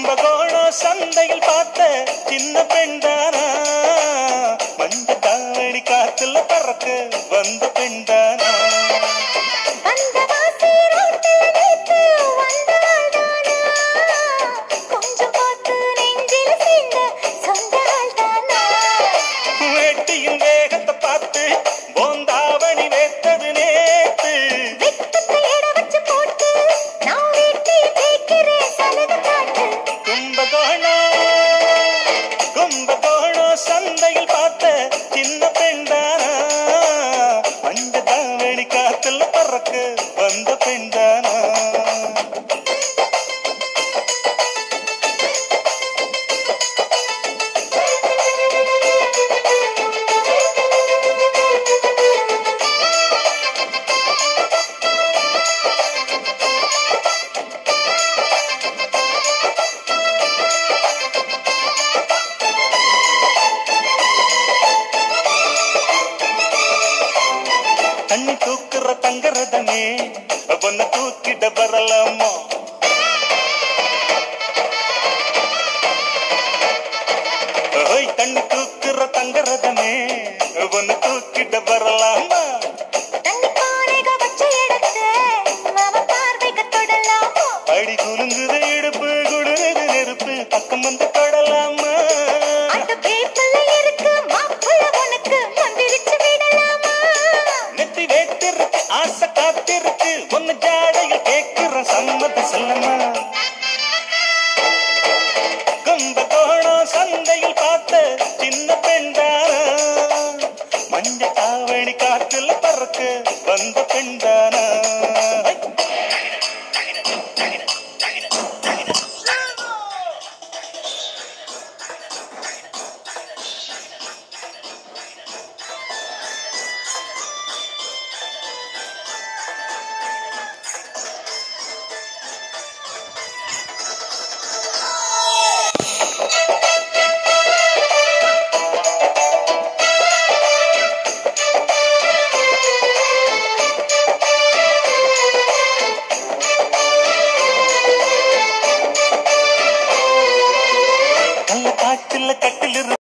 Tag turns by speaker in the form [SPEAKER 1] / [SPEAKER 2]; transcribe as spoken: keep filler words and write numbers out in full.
[SPEAKER 1] கும்பகோணம் சந்தையில் பார்த்த சின்ன பெண்தானா மஞ்ச தாவணி காத்துல பறக்க வந்த பெண்தானா வெட்டியின் வேகத்தை பார்த்து போந்தாவணி வேத்தது நேத்து கும்பகோணம் கும்பகோணம் சந்தையில் பார்த்த சின்ன பெண்தானா மஞ்ச தாவணி காத்துல பறக்க வந்த பெண்தானா தண்ணி தூக்குற தங்கரதமே பொண்ண தூக்கிட வரலாமா தண்ணி தூக்குற தங்கரதமே பொண்ண தூக்கிட வரலாமா அடி குலுங்குது இடுப்பு குடுங்குது நெருப்பு பக்கம் வந்து தொடலாமா